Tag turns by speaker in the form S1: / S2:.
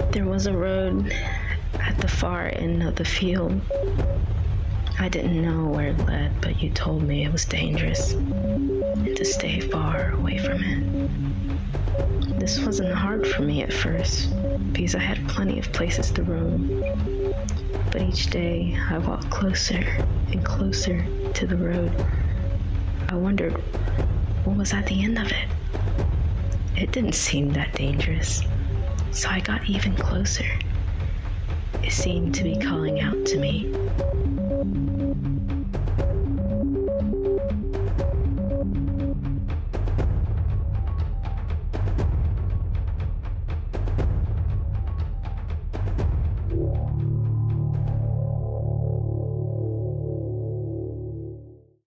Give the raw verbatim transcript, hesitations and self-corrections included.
S1: There was a road at the far end of the field. I didn't know where it led, but you told me it was dangerous and to stay far away from it. This wasn't hard for me at first because I had plenty of places to roam. But each day I walked closer and closer to the road. I wondered what was at the end of it. It didn't seem that dangerous, so I got even closer. It seemed to be calling out to me.